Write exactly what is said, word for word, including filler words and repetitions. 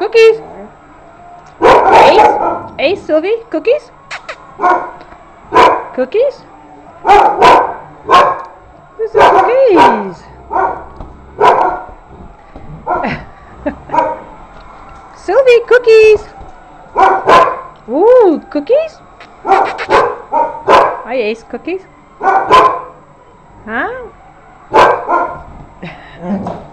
Cookies. Ace. Ace, Sylvie. Cookies. Cookies. This is cookies. Sylvie, cookies. Ooh, cookies. Hi, Ace, cookies. Huh?